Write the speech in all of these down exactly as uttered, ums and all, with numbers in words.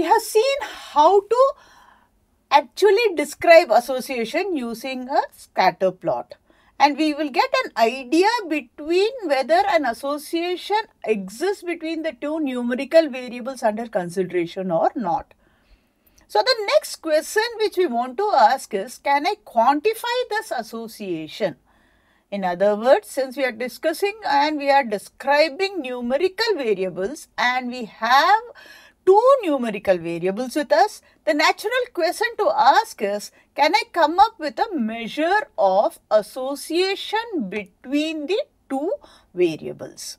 we have seen how to actually describe association using a scatter plot. And we will get an idea between whether an association exists between the two numerical variables under consideration or not. So the next question which we want to ask is, can I quantify this association? In other words, since we are discussing and we are describing numerical variables and we have two numerical variables with us, the natural question to ask is, can I come up with a measure of association between the two variables?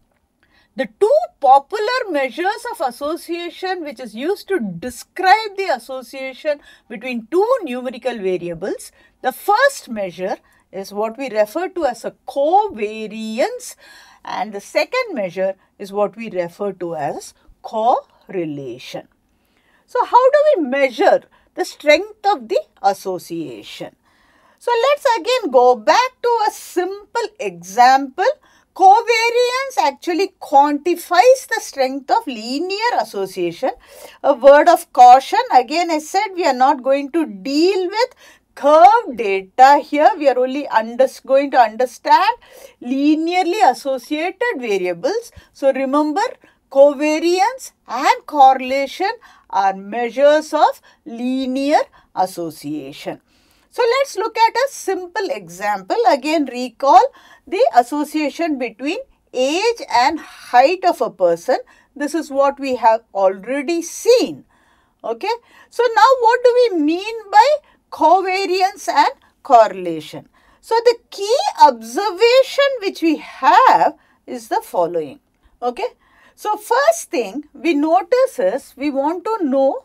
The two popular measures of association which is used to describe the association between two numerical variables, the first measure is what we refer to as a covariance, and the second measure is what we refer to as correlation. So how do we measure the strength of the association? So let's again go back to a simple example. Covariance actually quantifies the strength of linear association. A word of caution, again I said we are not going to deal with curved data here. We are only under, going to understand linearly associated variables. So remember, covariance and correlation are measures of linear association. So let's look at a simple example. Again, recall the association between age and height of a person. This is what we have already seen. Okay. So now what do we mean by covariance and correlation? So the key observation which we have is the following. Okay. So first thing we notice is we want to know,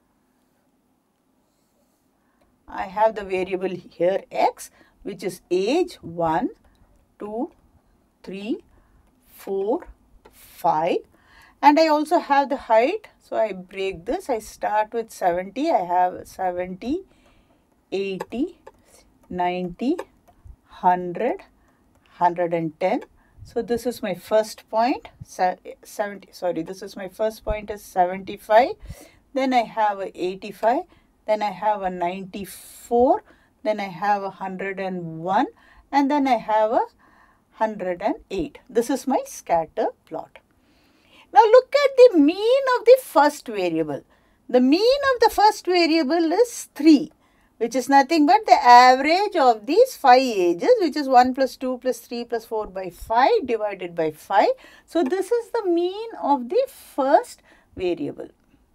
I have the variable here x, which is age one, two, three, four, five, and I also have the height. So I break this, I start with seventy, I have seventy, eighty, ninety, one hundred, one hundred ten. So this is my first point, seventy, sorry, this is my first point is seventy-five, then I have a eighty-five, then I have a ninety-four, then I have a one hundred one, and then I have a one hundred eight. This is my scatter plot. Now look at the mean of the first variable. The mean of the first variable is three, which is nothing but the average of these five ages, which is one plus two plus three plus four by five divided by five. So this is the mean of the first variable.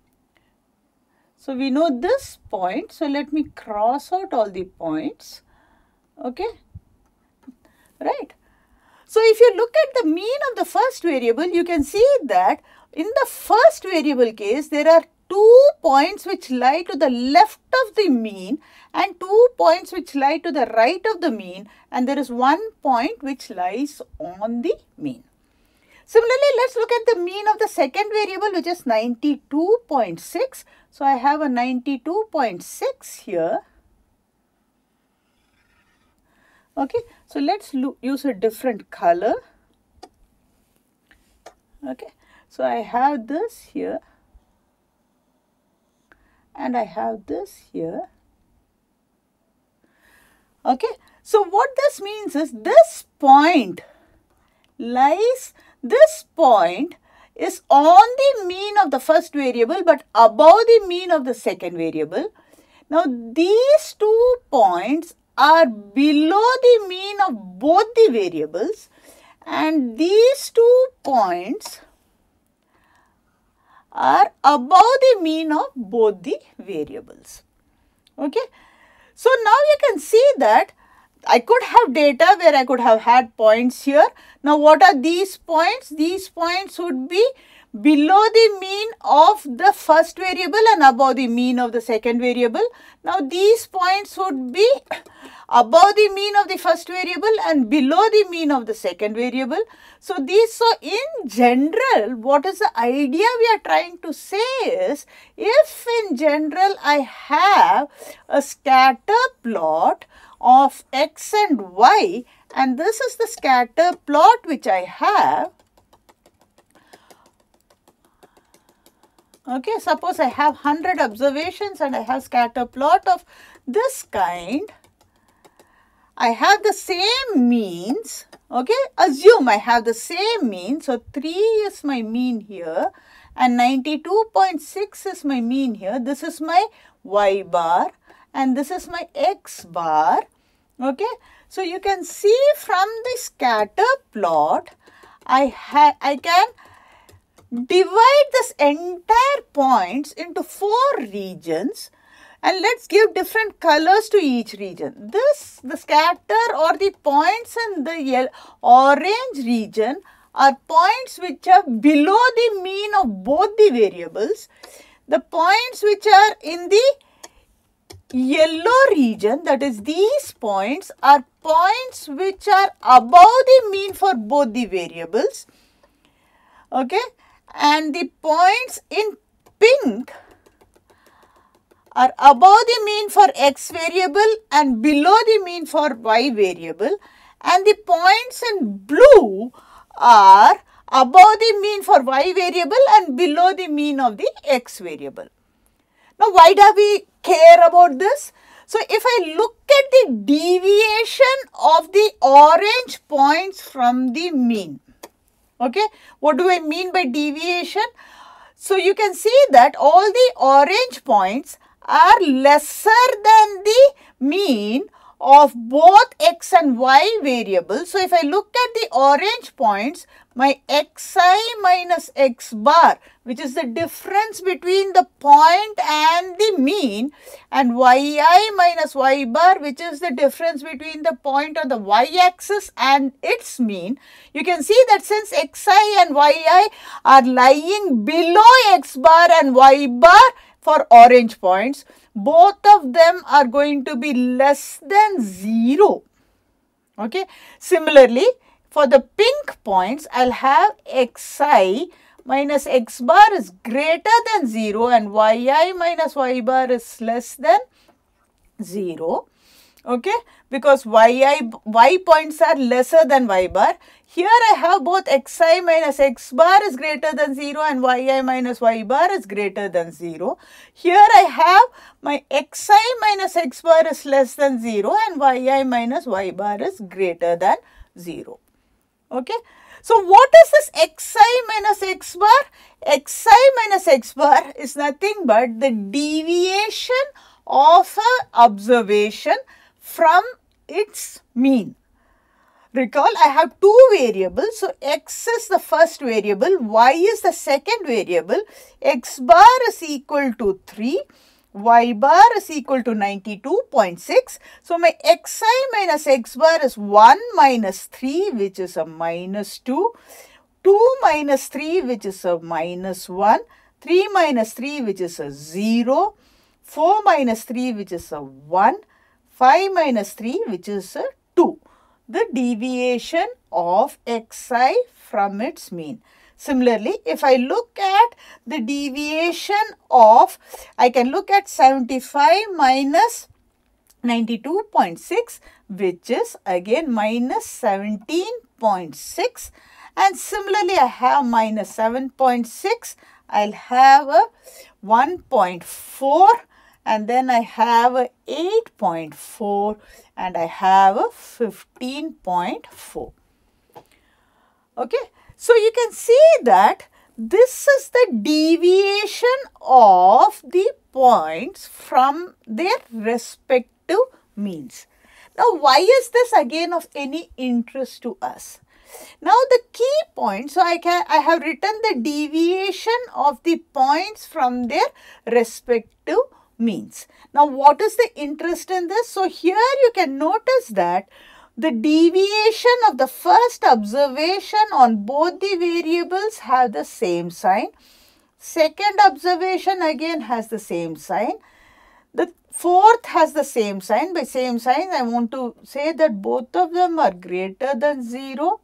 So we know this point. So let me cross out all the points. Okay. Right. So if you look at the mean of the first variable, you can see that in the first variable case, there are two points which lie to the left of the mean and two points which lie to the right of the mean, and there is one point which lies on the mean. Similarly, let's look at the mean of the second variable, which is ninety-two point six. So I have a ninety-two point six here. Okay, so let's look, use a different color. Okay, so I have this here and I have this here. Okay, so what this means is this point lies, this point is on the mean of the first variable but above the mean of the second variable. Now these two points are below the mean of both the variables, and these two points are above the mean of both the variables. Okay. So now you can see that I could have data where I could have had points here. Now what are these points? These points would be below the mean of the first variable and above the mean of the second variable. Now these points would be above the mean of the first variable and below the mean of the second variable. So these, so in general, what is the idea we are trying to say is, if in general I have a scatter plot of x and y, and this is the scatter plot which I have. Okay, suppose I have one hundred observations and I have scatter plot of this kind. I have the same means. Okay, assume I have the same mean. So, three is my mean here and ninety-two point six is my mean here. This is my y bar and this is my x bar. Okay, so you can see from the scatter plot, I have I can divide this entire points into four regions. And let's give different colors to each region. This, the scatter or the points in the yellow, orange region are points which are below the mean of both the variables. The points which are in the yellow region, that is these points, are points which are above the mean for both the variables. Okay, and the points in pink are above the mean for x variable and below the mean for y variable, and the points in blue are above the mean for y variable and below the mean of the x variable. Now, why do we care about this? So, if I look at the deviation of the orange points from the mean, okay, what do I mean by deviation? So, you can see that all the orange points are lesser than the mean of both x and y variables. So, if I look at the orange points, my xi minus x bar, which is the difference between the point and the mean, and yi minus y bar, which is the difference between the point on the y-axis and its mean, you can see that since xi and yi are lying below x bar and y bar for orange points, both of them are going to be less than zero. Okay. Similarly, for the pink points, I'll have xi minus x bar is greater than zero and yi minus y bar is less than zero. Okay, because yi, y points are lesser than y bar. Here I have both xi minus x bar is greater than zero and yi minus y bar is greater than zero. Here I have my xi minus x bar is less than zero and yi minus y bar is greater than zero. Okay. So, what is this xi minus x bar? Xi minus x bar is nothing but the deviation of an observation from its mean. Recall, I have two variables. So, x is the first variable, y is the second variable. X bar is equal to three, y bar is equal to ninety-two point six. So, my xi minus x bar is one minus three, which is a minus two, two minus three, which is a minus one, three minus three, which is a zero, four minus three, which is a one, five minus three, which is a two. The deviation of xi from its mean. Similarly, if I look at the deviation of, I can look at seventy-five minus ninety-two point six, which is again minus seventeen point six, and similarly I have minus seven point six, I'll have a one point four, and then I have a eight point four and I have a fifteen point four. Okay. So, you can see that this is the deviation of the points from their respective means. Now, why is this again of any interest to us? Now, the key point, so I can I have written the deviation of the points from their respective means. Now, what is the interest in this? So, here you can notice that the deviation of the first observation on both the variables have the same sign. Second observation again has the same sign. The fourth has the same sign. By same sign, I want to say that both of them are greater than zero.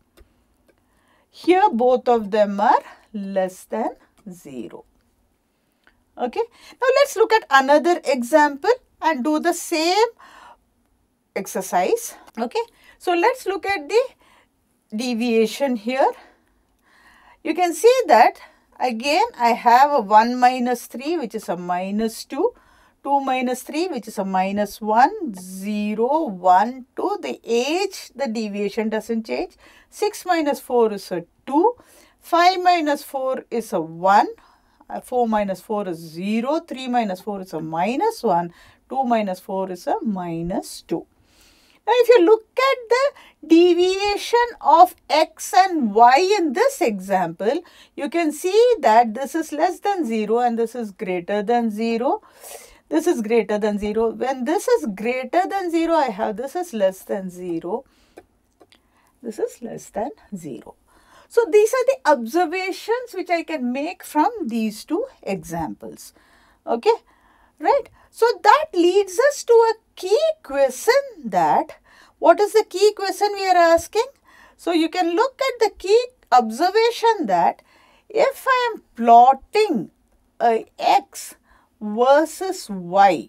Here, both of them are less than zero. Okay. Now, let's look at another example and do the same exercise. Okay. So, let's look at the deviation here. You can see that again I have a one minus three, which is a minus two, two minus three, which is a minus one, zero, one, two. The age, the deviation doesn't change. six minus four is a two, five minus four is a one, four minus four is zero, three minus four is a minus one, two minus four is a minus two. Now, if you look at the deviation of x and y in this example, you can see that this is less than zero and this is greater than zero. This is greater than zero. When this is greater than zero, I have this is less than zero. This is less than zero. So, these are the observations which I can make from these two examples. Okay, right. So, that leads us to a key question, that what is the key question we are asking? So, you can look at the key observation that if I am plotting a x versus y,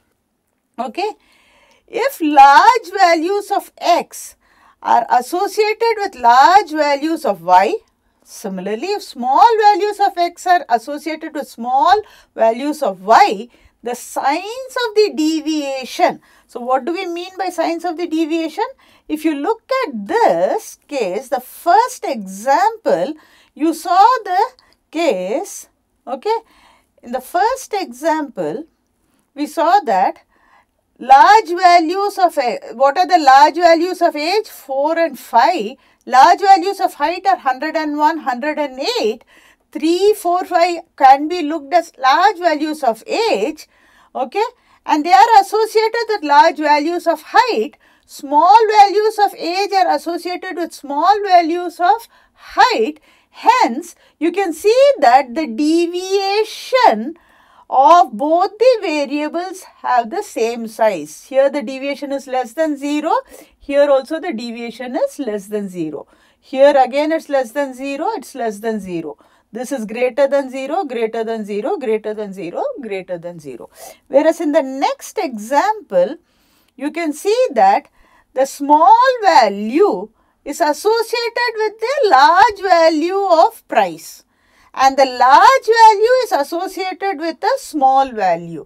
okay, if large values of x are associated with large values of y, similarly, if small values of x are associated with small values of y, the signs of the deviation. So, what do we mean by signs of the deviation? If you look at this case, the first example, you saw the case, okay, in the first example, we saw that large values of, what are the large values of age? four and five. Large values of height are one hundred and one, one hundred and eight. three, four, five can be looked as large values of age, okay, and they are associated with large values of height. Small values of age are associated with small values of height. Hence, you can see that the deviation of both the variables have the same size. Here the deviation is less than zero. Here also the deviation is less than zero. Here again it's less than zero, it's less than zero. This is greater than zero, greater than zero, greater than zero, greater than zero. Whereas in the next example, you can see that the small value is associated with the large value of price, and the large value is associated with the small value.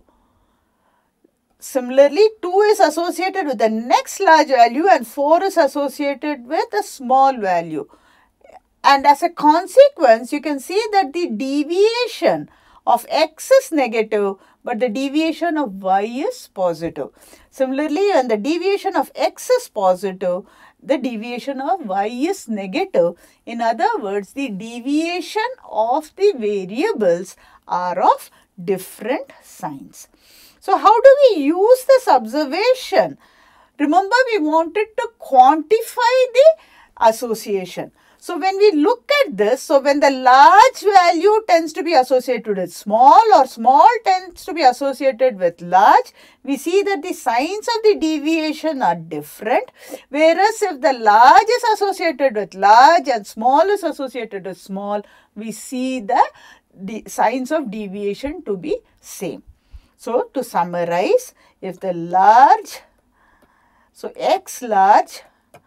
Similarly, two is associated with the next large value and four is associated with a small value. And as a consequence, you can see that the deviation of x is negative, but the deviation of y is positive. Similarly, when the deviation of x is positive, the deviation of y is negative. In other words, the deviation of the variables are of different signs. So, how do we use this observation? Remember, we wanted to quantify the association. So, when we look at this, so when the large value tends to be associated with small or small tends to be associated with large, we see that the signs of the deviation are different. Whereas, if the large is associated with large and small is associated with small, we see the, the signs of deviation to be same. So, to summarize, if the large, so x large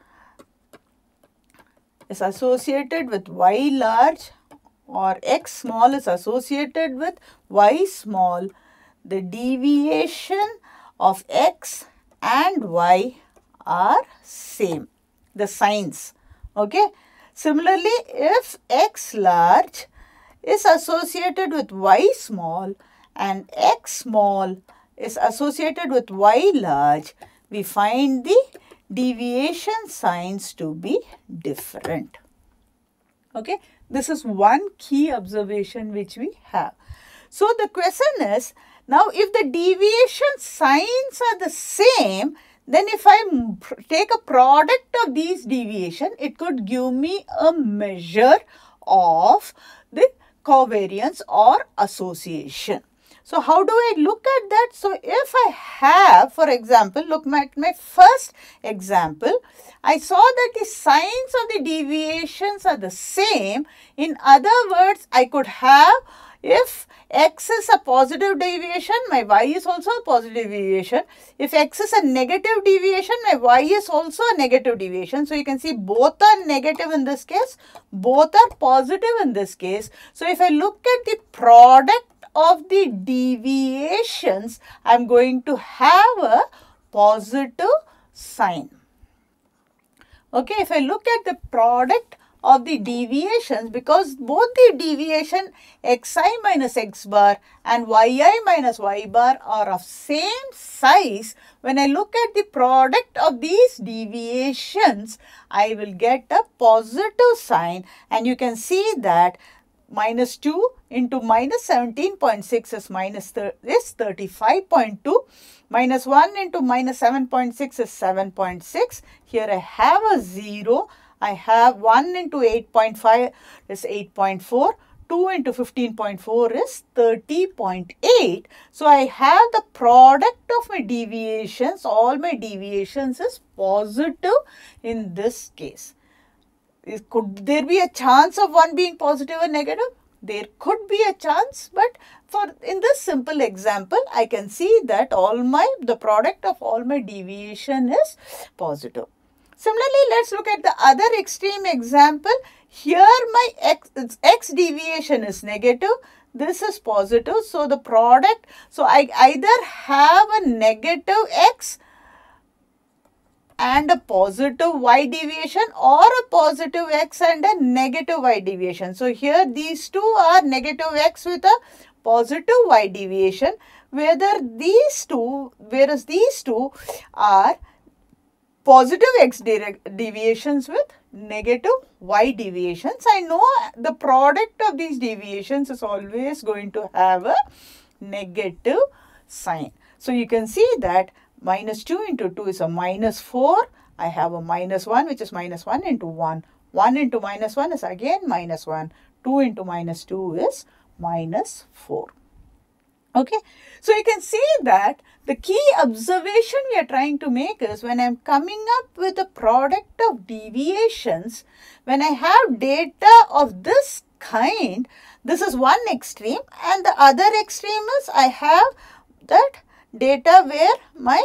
is associated with y large or x small is associated with y small, the deviation of x and y are same, the signs, okay. Similarly, if x large is associated with y small and x small is associated with y large, we find the deviation signs to be different. Okay, this is one key observation which we have. So, the question is, now if the deviation signs are the same, then if I take a product of these deviation, it could give me a measure of the covariance or association. So, how do I look at that? So, if I have, for example, look at my first example, I saw that the signs of the deviations are the same. In other words, I could have if x is a positive deviation, my y is also a positive deviation. If x is a negative deviation, my y is also a negative deviation. So you can see both are negative in this case, both are positive in this case. So if I look at the product of the deviations, I am going to have a positive sign. Okay, if I look at the product of the deviations, because both the deviation xi minus x bar and yi minus y bar are of same size, when I look at the product of these deviations, I will get a positive sign, and you can see that minus two into minus seventeen point six is minus is thirty-five point two. Minus one into minus seven point six is seven point six. Here I have a zero. I have one into eight point five is eight point four. two into fifteen point four is thirty point eight. So I have the product of my deviations. All my deviations is positive in this case. Could there be a chance of one being positive or negative? There could be a chance, but for in this simple example, I can see that all my the product of all my deviation is positive. Similarly, let's look at the other extreme example. Here my x, x deviation is negative. This is positive. So the product, so I either have a negative x and a positive y deviation, or a positive x and a negative y deviation. So here these two are negative x with a positive y deviation, whether these two, whereas these two are positive x deviations with negative y deviations. I know the product of these deviations is always going to have a negative sign. So you can see that minus two into two is a minus four. I have a minus one, which is minus one into one. one into minus one is again minus one. two into minus two is minus four. Okay, so you can see that the key observation we are trying to make is when I am coming up with a product of deviations, when I have data of this kind, this is one extreme, and the other extreme is I have that data where my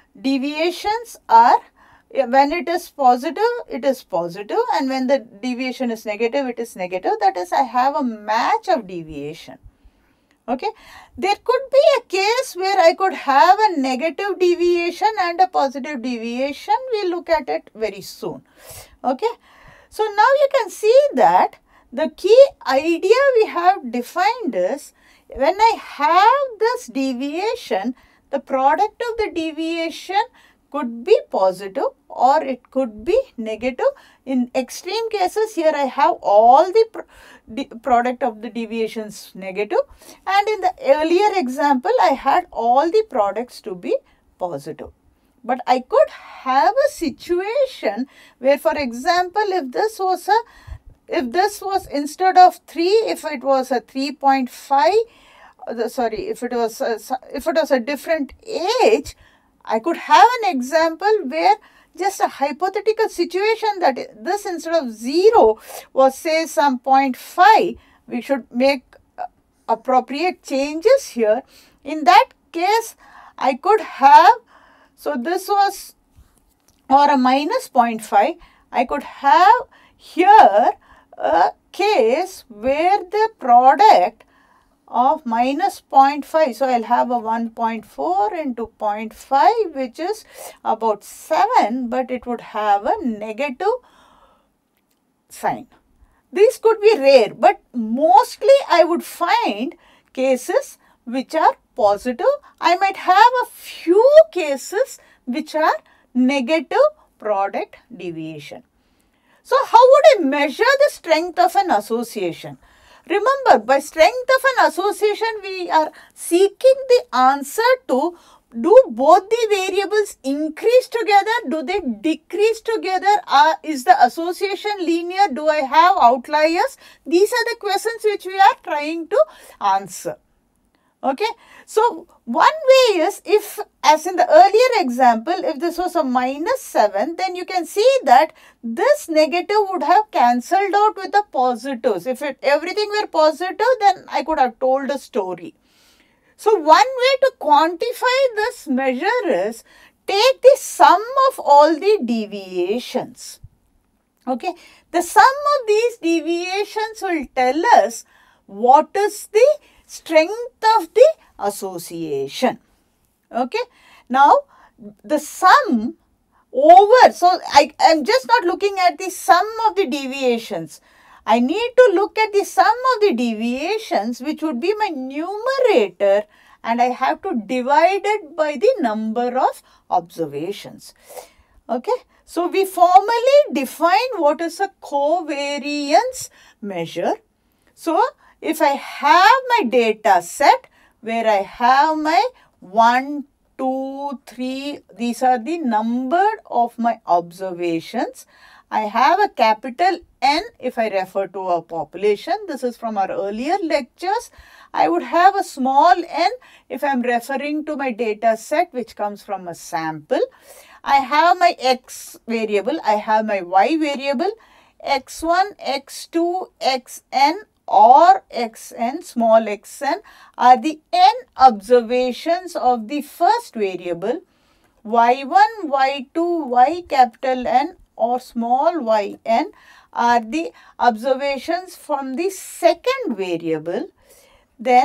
deviations are, when it is positive, it is positive, and when the deviation is negative, it is negative. That is, I have a match of deviation. Okay, there could be a case where I could have a negative deviation and a positive deviation. We'll look at it very soon. Okay, so now you can see that the key idea we have defined is when I have this deviation, the product of the deviation could be positive or it could be negative. In extreme cases, here I have all the, pro the product of the deviations negative, and in the earlier example, I had all the products to be positive. But I could have a situation where, for example, if this was a, if this was instead of three, if it was a three point five, uh, sorry, if it was a, if it was a different age, I could have an example where just a hypothetical situation that this instead of zero was say some zero point five, we should make appropriate changes here. In that case, I could have, so this was, or a minus zero point five, I could have here a case where the product of minus zero point five. So I'll have a one point four into zero point five, which is about seven, but it would have a negative sign. These could be rare, but mostly I would find cases which are positive. I might have a few cases which are negative product deviation. So how would I measure the strength of an association? Remember, by strength of an association, we are seeking the answer to, do both the variables increase together? Do they decrease together? Uh, is the association linear? Do I have outliers? These are the questions which we are trying to answer. Okay, so one way is, if as in the earlier example, if this was a minus seven, then you can see that this negative would have cancelled out with the positives. If it, everything were positive, then I could have told a story. So one way to quantify this measure is take the sum of all the deviations. Okay, the sum of these deviations will tell us what is the strength of the association. Okay, now the sum over, so I am just not looking at the sum of the deviations. I need to look at the sum of the deviations, which would be my numerator, and I have to divide it by the number of observations. Okay, so we formally define what is a covariance measure. So if I have my data set where I have my one, two, three, these are the number of my observations. I have a capital N if I refer to a population. This is from our earlier lectures. I would have a small n if I am referring to my data set which comes from a sample. I have my x variable, I have my y variable, x one, x two, xn or xn, small xn are the n observations of the first variable. y one, y two, y capital N or small yn are the observations from the second variable. Then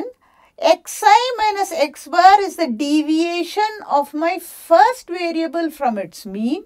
xi minus x bar is the deviation of my first variable from its mean.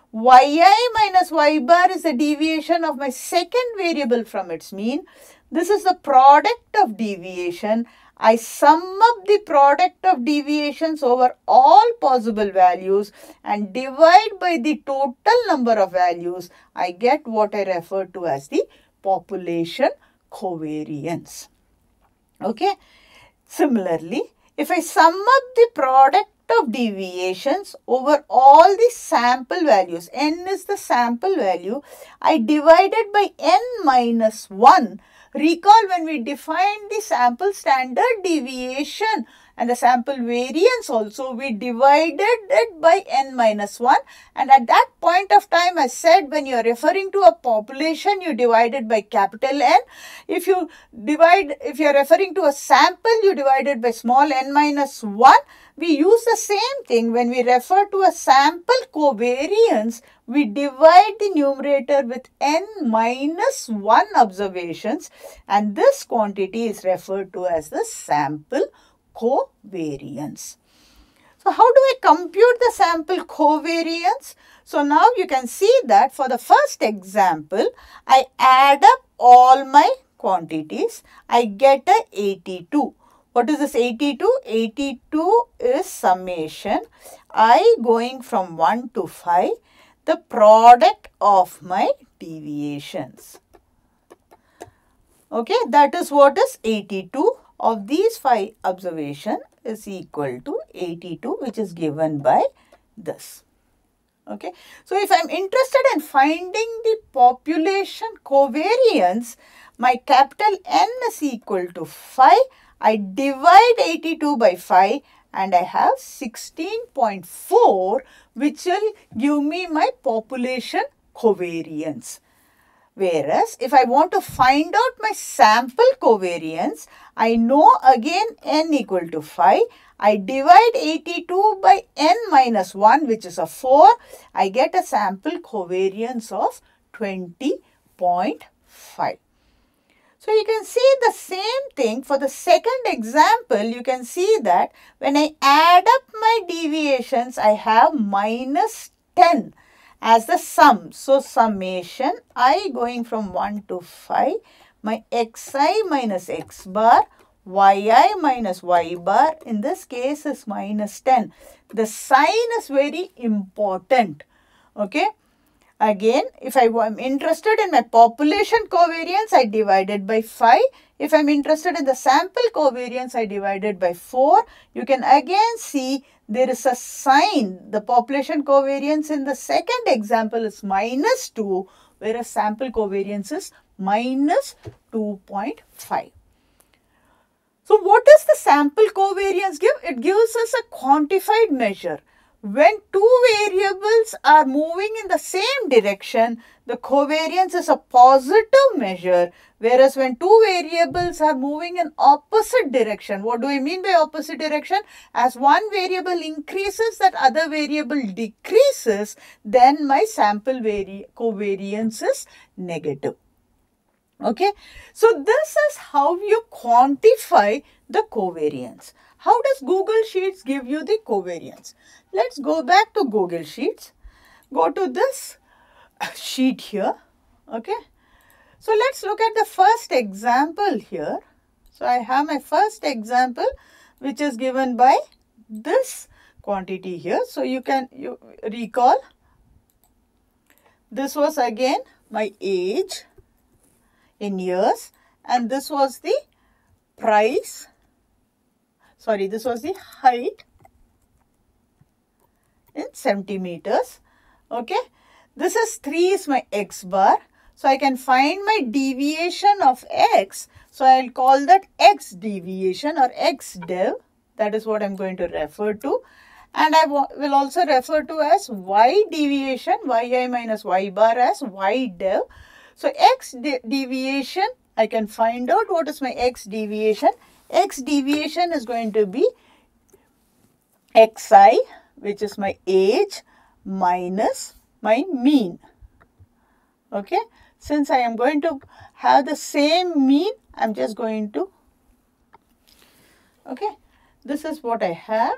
Yi minus y bar is the deviation of my second variable from its mean. This is the product of deviation. I sum up the product of deviations over all possible values and divide by the total number of values. I get what I refer to as the population covariance. Okay. Similarly, if I sum up the product of deviations over all the sample values, n is the sample value, I divided by n minus one. Recall when we defined the sample standard deviation and the sample variance also, we divided it by n minus one, and at that point of time I said when you are referring to a population, you divide it by capital N. If you divide, if you are referring to a sample, you divide it by small n minus one. We use the same thing when we refer to a sample covariance. We divide the numerator with n minus one observations, and this quantity is referred to as the sample covariance. So how do I compute the sample covariance? So now you can see that for the first example, I add up all my quantities. I get a eighty-two. What is this eighty-two? eighty-two is summation I going from one to five, the product of my deviations. Okay, that is what is eighty-two. Of these five observations is equal to eighty-two, which is given by this. Okay, so if I am interested in finding the population covariance, my capital N is equal to five. I divide eighty-two by five and I have sixteen point four, which will give me my population covariance. Whereas, if I want to find out my sample covariance, I know again n equal to five. I divide eighty-two by n minus one, which is a four. I get a sample covariance of twenty point five. So, you can see the same thing for the second example. You can see that when I add up my deviations, I have minus ten as the sum. So, summation I going from one to five, my xi minus x bar, yi minus y bar in this case is minus ten. The sign is very important. Okay. Again, if I am interested in my population covariance, I divided by five. If I am interested in the sample covariance, I divided by four. You can again see there is a sign. The population covariance in the second example is minus two, whereas sample covariance is minus two point five. So what does the sample covariance give? It gives us a quantified measure. When two variables are moving in the same direction, the covariance is a positive measure, whereas when two variables are moving in opposite direction, what do I mean by opposite direction? As one variable increases, that other variable decreases, then my sample vari covariance is negative. Okay, so this is how you quantify the covariance. How does Google Sheets give you the covariance? Let's go back to Google Sheets. Go to this sheet here. Okay. So let's look at the first example here. So I have my first example which is given by this quantity here. So you can you recall this was again my age in years, and this was the price. Sorry, this was the height in centimeters. Okay, this is three is my x bar. So I can find my deviation of x. So I'll call that x deviation or x dev. That is what I'm going to refer to. And I will also refer to as y deviation, yi minus y bar as y dev. So x de deviation, I can find out what is my x deviation. X deviation is going to be xi, which is my age, minus my mean. Okay, since I am going to have the same mean, I'm just going to, okay, this is what I have.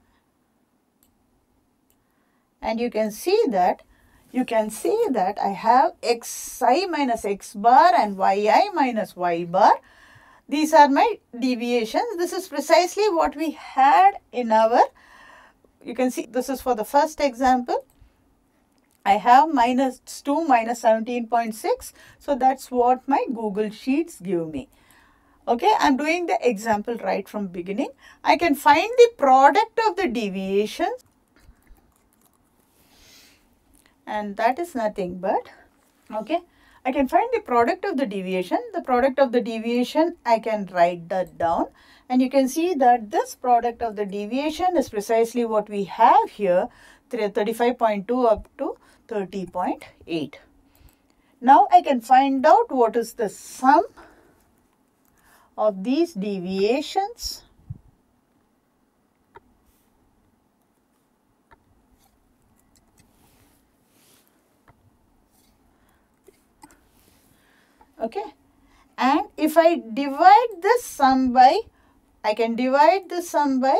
And you can see that, you can see that I have xi minus x bar and yi minus y bar. These are my deviations. This is precisely what we had in our, you can see this is for the first example. I have minus two minus seventeen point six. So that's what my Google Sheets give me. Okay, I'm doing the example right from beginning. I can find the product of the deviations. And that is nothing but, okay, I can find the product of the deviation. The product of the deviation, I can write that down. And you can see that this product of the deviation is precisely what we have here, thirty-five point two up to thirty point eight. Now I can find out what is the sum of these deviations. Okay, and if I divide this sum by, I can divide this sum by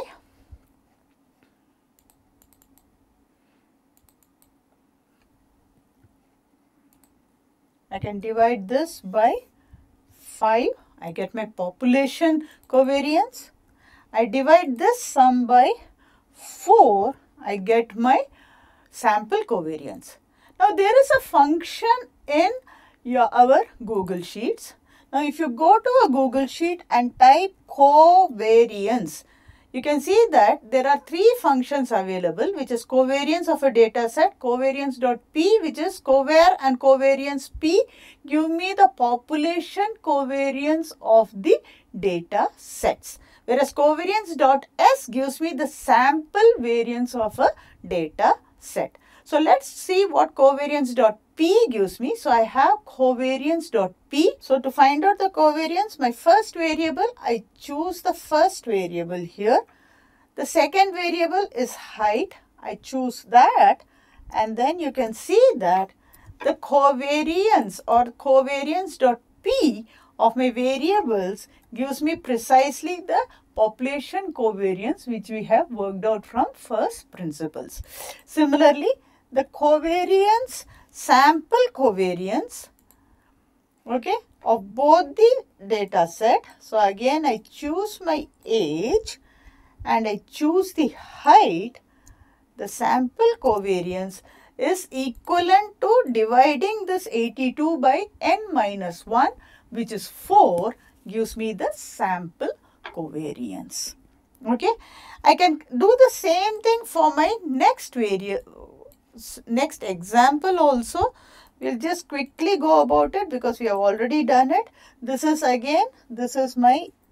I can divide this by five, I get my population covariance. I divide this sum by four, I get my sample covariance. Now there is a function in your our Google Sheets. Now if you go to a Google Sheet and type covariance, you can see that there are three functions available, which is covariance of a data set, covariance.p, which is covar, and covariance p give me the population covariance of the data sets, whereas covariance.s gives me the sample variance of a data set. So let's see what covariance.p gives me. So I have covariance.p. So to find out the covariance, my first variable, I choose the first variable here. The second variable is height. I choose that. And then you can see that the covariance or covariance.p of my variables gives me precisely the population covariance which we have worked out from first principles. Similarly, the covariance, sample covariance, okay, of both the data set. So again, I choose my age and I choose the height. The sample covariance is equivalent to dividing this eighty-two by n minus one, which is four, gives me the sample covariance. Okay, I can do the same thing for my next variable. Next example also. We'll just quickly go about it because we have already done it. This is again, this is my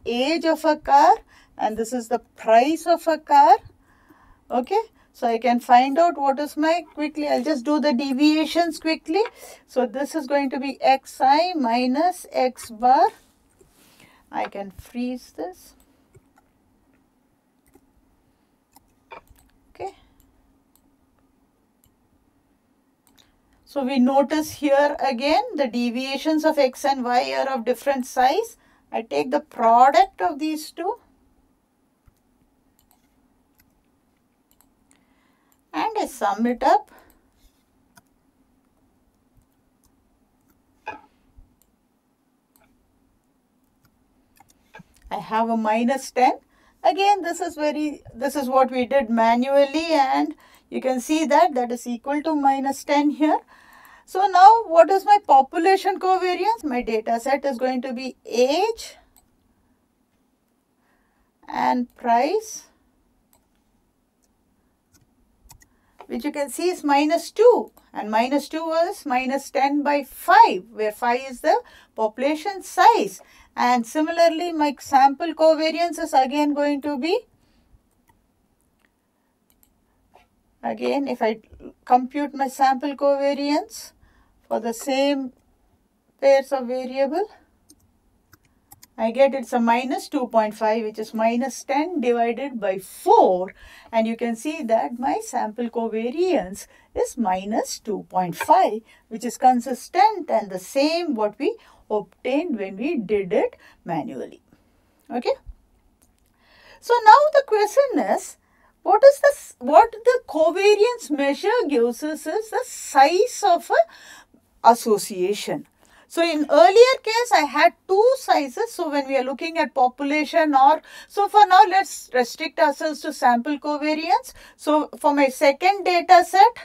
age of a car and this is the price of a car. Okay, so I can find out what is my, quickly I'll just do the deviations quickly. So this is going to be xi minus x bar. I can freeze this. Okay. So we notice here again the deviations of x and y are of different size. I take the product of these two and I sum it up. I have a minus ten. Again, this is very, this is what we did manually and you can see that that is equal to minus ten here. So now what is my population covariance? My data set is going to be age and price, which you can see is minus two, and minus two was minus ten by five, where five is the population size. And similarly, my sample covariance is again going to be, again if I compute my sample covariance for the same pairs of variable, I get it's a minus two point five, which is minus ten divided by four, and you can see that my sample covariance is minus two point five, which is consistent and the same what we obtained when we did it manually. Okay. So now the question is, what is this, what the covariance measure gives us is the size of a association. So in earlier case, I had two sizes. So when we are looking at population or, so for now, let's restrict ourselves to sample covariance. So for my second data set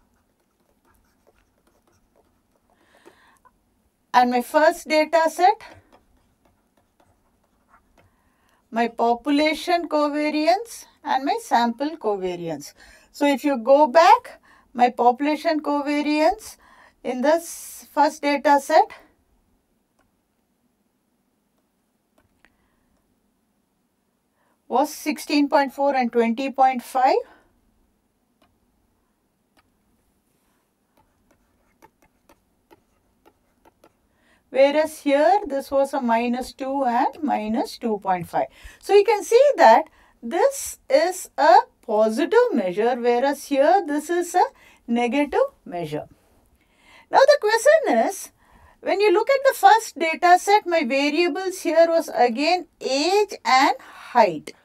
and my first data set, my population covariance and my sample covariance. So if you go back, my population covariance in this first data set was sixteen point four and twenty point five. Whereas here this was a minus two and minus two point five. So you can see that this is a positive measure, whereas here this is a negative measure. Now the question is, when you look at the first data set, my variables here was again age and height.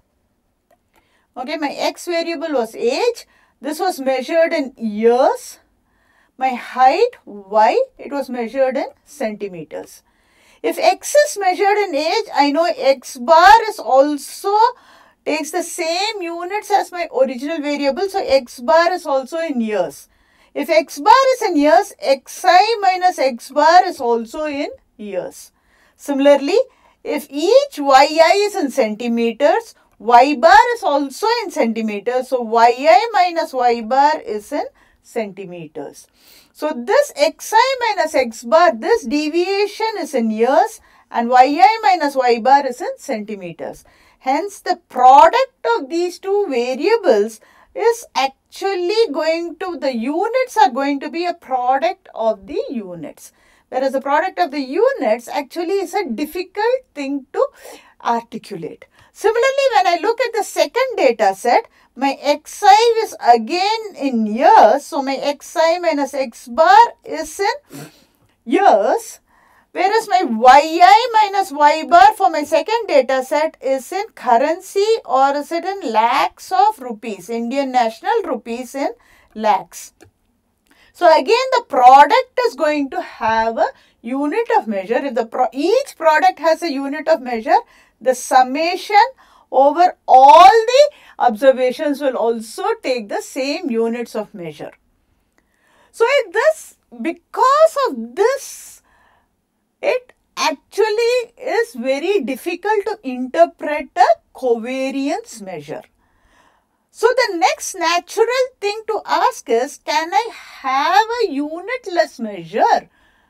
Okay, my x variable was age. This was measured in years. My height, y, it was measured in centimeters. If x is measured in age, I know x bar is also takes the same units as my original variable. So x bar is also in years. If x bar is in years, xi minus x bar is also in years. Similarly, if each yi is in centimeters, y bar is also in centimeters. So yi minus y bar is in centimeters. So this xi minus x bar, this deviation is in years and yi minus y bar is in centimeters. Hence the product of these two variables is actually going to, the units are going to be a product of the units. Whereas the product of the units actually is a difficult thing to articulate. Similarly, when I look at the second data set, my xi is again in years. So my xi minus x bar is in years. Whereas my yi minus y bar for my second data set is in currency, or is it in lakhs of rupees, Indian national rupees in lakhs. So again the product is going to have a unit of measure. If the pro each product has a unit of measure, the summation over all the observations will also take the same units of measure. So in this, because of this, it actually is very difficult to interpret a covariance measure. So the next natural thing to ask is, can I have a unitless measure?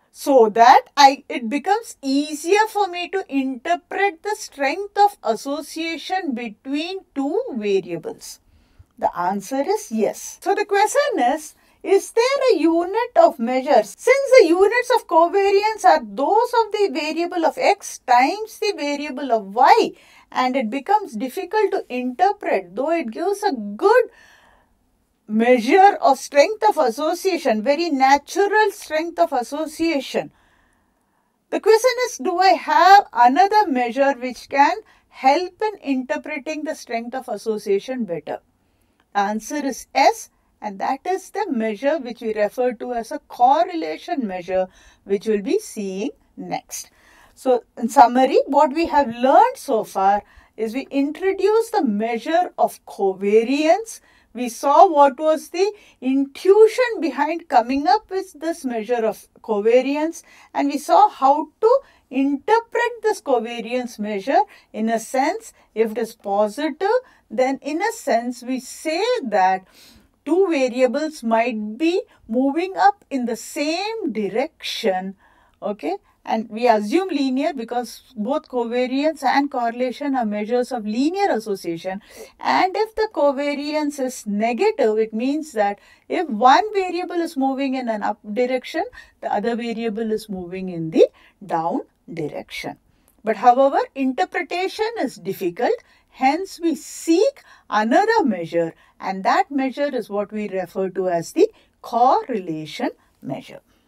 so that I it becomes easier for me to interpret the strength of association between two variables? The answer is yes. So the question is, is there a unit of measure? Since the units of covariance are those of the variable of x times the variable of y, and it becomes difficult to interpret, though it gives a good measure of strength of association, very natural strength of association. The question is, do I have another measure which can help in interpreting the strength of association better? The answer is yes, and that is the measure which we refer to as a correlation measure, which we'll be seeing next. So, in summary, what we have learned so far is we introduced the measure of covariance. We saw what was the intuition behind coming up with this measure of covariance, and we saw how to interpret this covariance measure. In a sense, if it is positive, then in a sense we say that two variables might be moving up in the same direction, okay? And we assume linear because both covariance and correlation are measures of linear association. And if the covariance is negative, it means that if one variable is moving in an up direction, the other variable is moving in the down direction. But however, interpretation is difficult. Hence, we seek another measure, and that measure is what we refer to as the correlation measure.